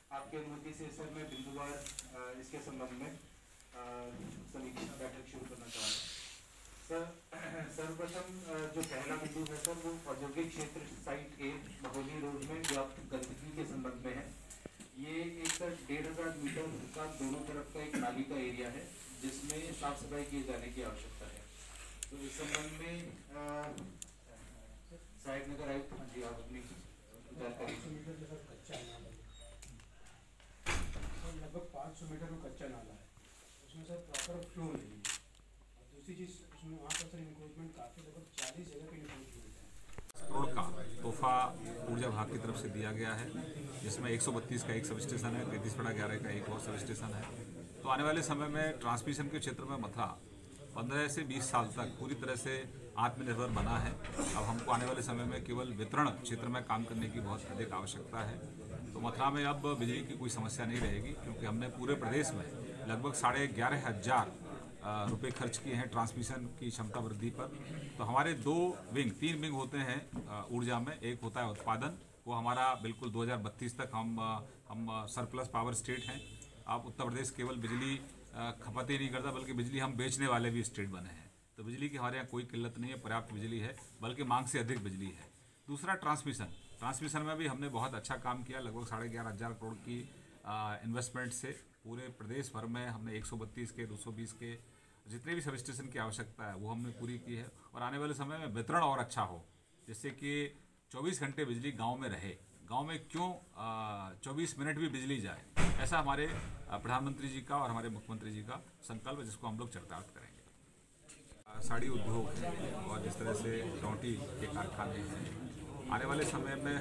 आपकी अनुमति से सर मैं बिंदुवार इसके संबंध में समीक्षा बैठक शुरू करना चाहूँगा। सर सर्वप्रथम जो पहला बिंदु है सर वो औद्योगिक क्षेत्र साइट ए महोली रोड में व्याप्त गंदगी के संबंध में है। ये एक सर 1500 मीटर का दोनों तरफ का एक नाली का एरिया है जिसमें साफ सफाई किए जाने की आवश्यकता है। तो इस संबंध में सहायक नगर आयुक्त जी आप अपनी जानकारी। लगभग 500 मीटर में कच्चा नाला है, उसमें सर प्रॉपर फ्लो नहीं है। और दूसरी चीज़ उसमें वहाँ पर सर इंक्रोचमेंट काफ़ी लगभग 40 जगह पे इंक्रोचमेंट है। करोड़ का तोहफा ऊर्जा विभाग की तरफ से दिया गया है, जिसमें 132 का एक सब स्टेशन है, 33/11 का एक और सब स्टेशन है। तो आने वाले समय में ट्रांसमिशन के क्षेत्र में मथुरा 15 से 20 साल तक पूरी तरह से आत्मनिर्भर बना है। अब हमको आने वाले समय में केवल वितरण क्षेत्र में काम करने की बहुत अधिक आवश्यकता है। तो मथुरा में अब बिजली की कोई समस्या नहीं रहेगी, क्योंकि हमने पूरे प्रदेश में लगभग 11,500 रुपये खर्च किए हैं ट्रांसमिशन की क्षमता वृद्धि पर। तो हमारे 3 विंग होते हैं ऊर्जा में। एक होता है उत्पादन, वो हमारा बिल्कुल 2032 तक हम सरप्लस पावर स्टेट हैं। अब उत्तर प्रदेश केवल बिजली खपत ही नहीं करता, बल्कि बिजली हम बेचने वाले भी स्टेट बने हैं। तो बिजली की हमारे यहाँ कोई किल्लत नहीं है, पर्याप्त बिजली है, बल्कि मांग से अधिक बिजली है। दूसरा ट्रांसमिशन में भी हमने बहुत अच्छा काम किया। लगभग 11,500 करोड़ की इन्वेस्टमेंट से पूरे प्रदेश भर में हमने 132 के 220 के जितने भी सब स्टेशन की आवश्यकता है वो हमने पूरी की है। और आने वाले समय में वितरण और अच्छा हो, जिससे कि 24 घंटे बिजली गांव में रहे। गांव में क्यों 24 मिनट भी बिजली जाए, ऐसा हमारे प्रधानमंत्री जी का और हमारे मुख्यमंत्री जी का संकल्प है, जिसको हम लोग चरितार्थ करेंगे। साड़ी उद्योग है और जिस तरह से रोटी के कारखाने हैं, आने वाले समय में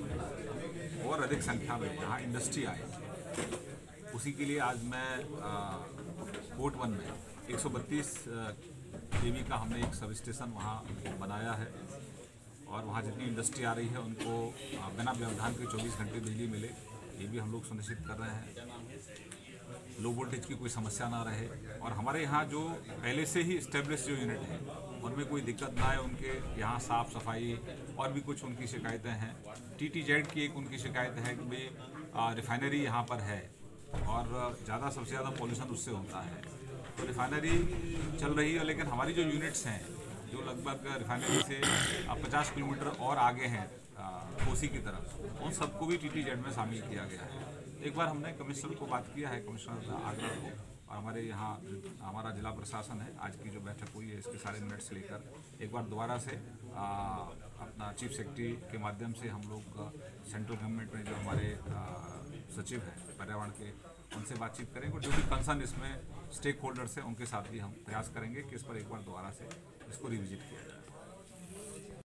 हम और अधिक संख्या में यहाँ इंडस्ट्री आए, उसी के लिए आज मैं कोर्ट 1 में 132 kV का हमने एक सब स्टेशन वहाँ बनाया है। और वहाँ जितनी इंडस्ट्री आ रही है उनको बिना व्यवधान के 24 घंटे बिजली मिले, ये भी हम लोग सुनिश्चित कर रहे हैं। लो वोल्टेज की कोई समस्या ना रहे। और हमारे यहाँ जो पहले से ही स्टेब्लिश जो यूनिट हैं उनमें कोई दिक्कत ना आए, उनके यहाँ साफ़ सफाई और भी कुछ उनकी शिकायतें हैं। TTZ की एक उनकी शिकायत है कि भाई रिफाइनरी यहाँ पर है और सबसे ज़्यादा पॉल्यूशन उससे होता है। तो रिफाइनरी चल रही है, लेकिन हमारी जो यूनिट्स हैं जो लगभग रिफाइनरी से 50 किलोमीटर और आगे हैं कोसी की तरफ, उन सबको भी TTZ में शामिल किया गया है। एक बार हमने कमिश्नर को बात किया है, कमिश्नर आगरा को, और हमारे यहाँ हमारा जिला प्रशासन है, आज की जो बैठक हुई है इसके सारे मिनट्स लेकर एक बार दोबारा से अपना चीफ सेक्रेटरी के माध्यम से हम लोग सेंट्रल गवर्नमेंट में जो हमारे सचिव हैं पर्यावरण के, उनसे बातचीत करेंगे। और जो भी कंसर्न इसमें स्टेक होल्डर्स हैं उनके साथ भी हम प्रयास करेंगे कि इस पर एक बार दोबारा से इसको रिविजिट किया जाए।